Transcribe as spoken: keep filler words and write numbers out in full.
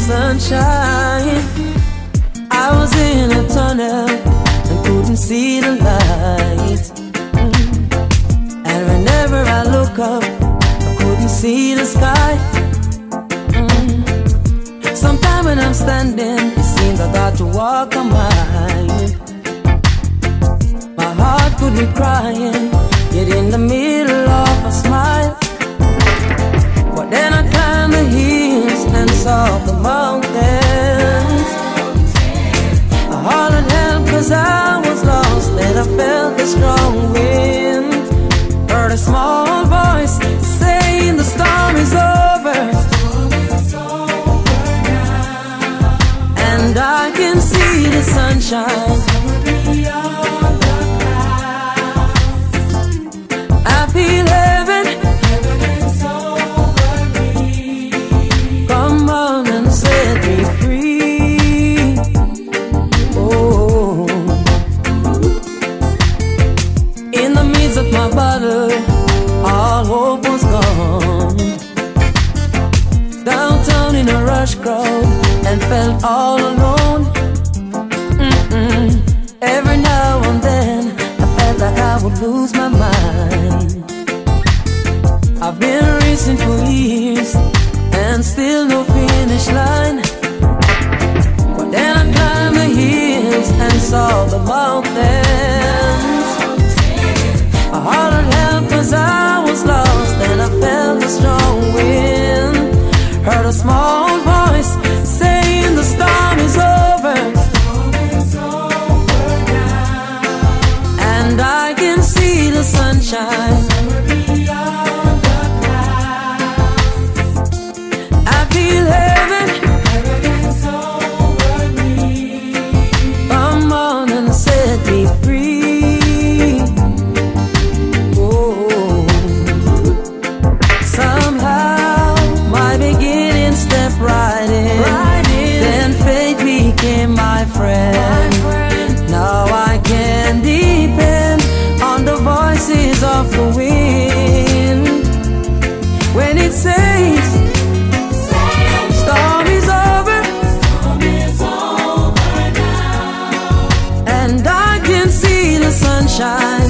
sunshine. I was in a tunnel and couldn't see the light. Mm. And whenever I look up, I couldn't see the sky. Mm. Sometimes when I'm standing, it seems I got to walk a mile. My heart could be crying, yet in the middle of a smile. But then I climbed the hills and saw the mountains. I hollered help cause I was lost, and I felt the strong wind. Heard a small voice saying the storm is over, and I can see the sunshine. I feel heaven. Come on and set me free. Oh, in the midst of my battle, all hope was gone. Downtown in a rush crowd, and felt all alone. Mm-mm. Every now and then I felt like I would lose my mind. I've been racing for years and still no finish line. But then I climbed the hills and saw the mountains. I hollered help cause I was lost, and I felt a strong wind. Heard a small voice saying the storm is over, and I can see the sunshine. I feel heaven. Come on and set me free. Oh, somehow my beginning stepped right in. Then fate became my friend. Now I can depend on the voices of the wind when it says storm is over, and I can see the sunshine.